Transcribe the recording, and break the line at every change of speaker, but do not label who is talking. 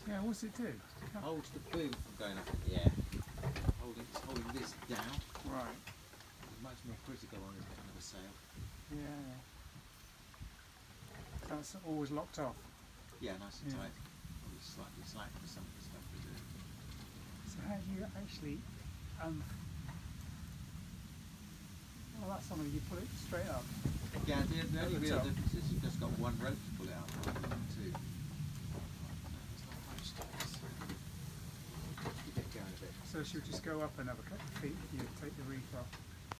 Yeah, what's it do?
Holds the boom from going up in the air. It's holding this down.
Right.
It's much more critical on this kind of a sail.
Yeah. That's always locked off.
Yeah, nice and tight. Probably slightly slack for some of the stuff we do.
So how do you actually well, that's something you pull it straight up.
Yeah, the only real
top.
difference is you've just got one rope to pull it out rather than two. There's not much to this. You get going a bit.
So she'll just go up another couple of feet if you take the reef off.